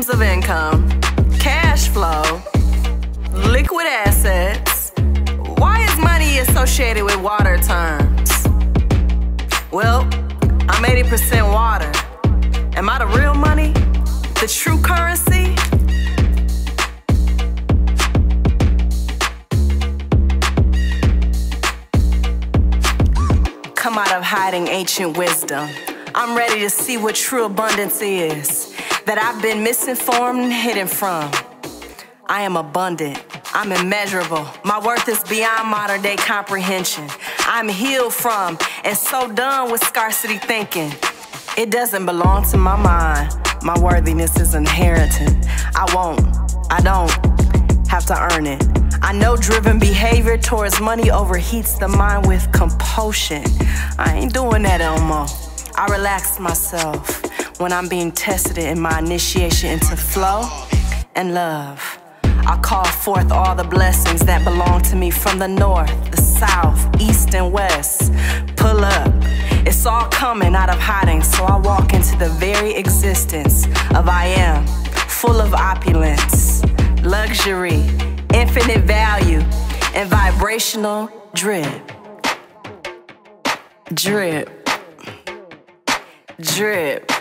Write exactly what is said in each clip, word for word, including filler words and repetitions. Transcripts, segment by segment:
sources of income, cash flow, liquid assets. Why is money associated with water terms? Well, I'm eighty percent water. Am I the real money? The true currency? Come out of hiding ancient wisdom. I'm ready to see what true abundance is, that I've been misinformed and hidden from. I am abundant. I'm immeasurable. My worth is beyond modern day comprehension. I'm healed from and so done with scarcity thinking. It doesn't belong to my mind. My worthiness is inherited. I won't, I don't have to earn it. I know driven behavior towards money overheats the mind with compulsion. I ain't doing that no more. I relax myself when I'm being tested in my initiation into flow and love. I call forth all the blessings that belong to me from the north, the south, east, and west. Pull up. It's all coming out of hiding, so I walk into the very existence of I am, full of opulence, luxury, infinite value, and vibrational drip. Drip. Drip.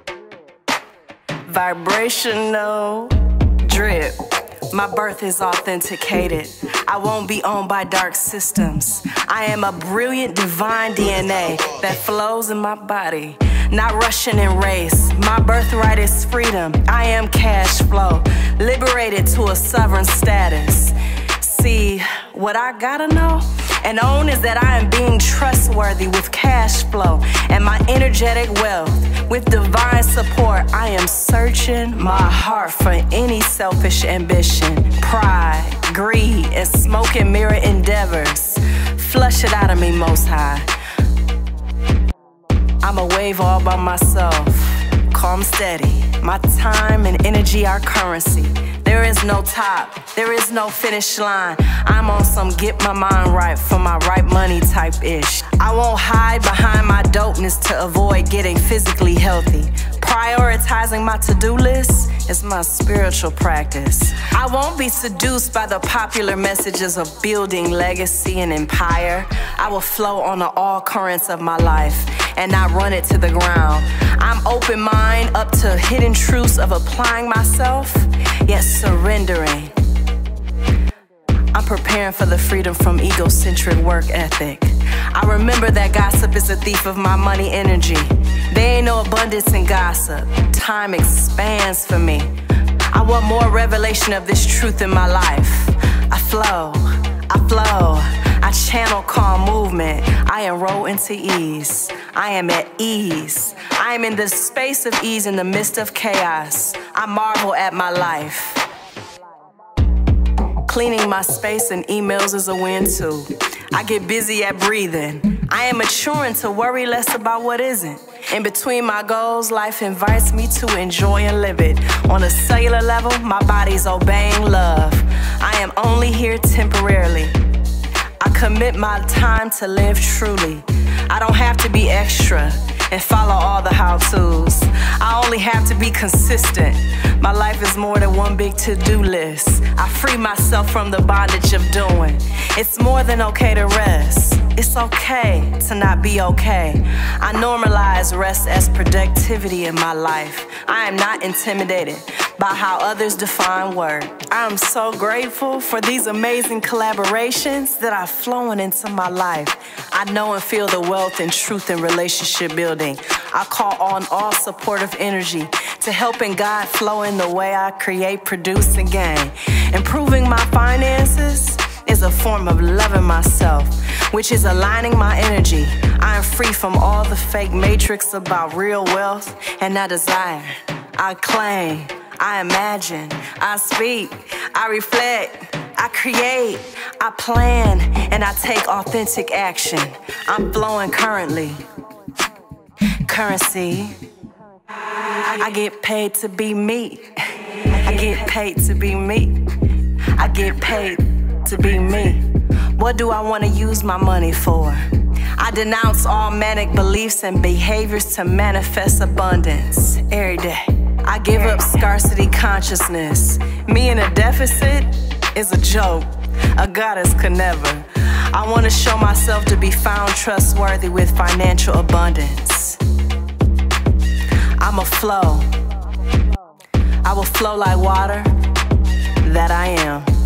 Vibrational drip. My birth is authenticated. I won't be owned by dark systems. I am a brilliant divine D N A that flows in my body, not Russian in race. My birthright is freedom. I am cash flow, liberated to a sovereign status. See, what I gotta know and own is that I am being trustworthy with cash flow and my energetic wealth. With divine support, I am searching my heart for any selfish ambition, pride, greed, and smoke and mirror endeavors. Flush it out of me, Most High. I'm a wave all by myself, calm, steady. My time and energy are currency. There is no top, there is no finish line. I'm on some get my mind right for my right money type ish. I won't hide behind my dopeness to avoid getting physically healthy. Prioritizing my to-do list is my spiritual practice. I won't be seduced by the popular messages of building legacy and empire. I will flow on the all currents of my life and not run it to the ground. I'm open mind up to hidden truths of applying myself, yet surrendering. I'm preparing for the freedom from egocentric work ethic. I remember that gossip is a thief of my money energy. There ain't no abundance in gossip. Time expands for me. I want more revelation of this truth in my life. I flow, I flow, I channel calm movement. I enroll into ease. I am at ease. I am in the space of ease in the midst of chaos. I marvel at my life. Cleaning my space and emails is a win too. I get busy at breathing. I am maturing to worry less about what isn't. In between my goals, life invites me to enjoy and live it. On a cellular level, my body's obeying love. I am only here temporarily. I commit my time to live truly. I don't have to be extra and follow all the how-tos. I only have to be consistent. My life is more than one big to-do list. I free myself from the bondage of doing. It's more than okay to rest. It's okay to not be okay. I normalize rest as productivity in my life. I am not intimidated by how others define work. I am so grateful for these amazing collaborations that are flowing into my life. I know and feel the wealth and truth in relationship building. I call on all supportive energy to helping God flow in the way I create, produce, and gain. Improving my finances is a form of loving myself, which is aligning my energy. I am free from all the fake matrix about real wealth and I desire. I claim, I imagine, I speak, I reflect, I create, I plan, and I take authentic action. I'm flowing currently. Currency. I get paid to be me. I get paid to be me. I get paid to be me. What do I want to use my money for? I denounce all manic beliefs and behaviors to manifest abundance every day. I give up scarcity consciousness. Me in a deficit is a joke. A goddess could never. I want to show myself to be found trustworthy with financial abundance. I'ma flow. I will flow like water that I am.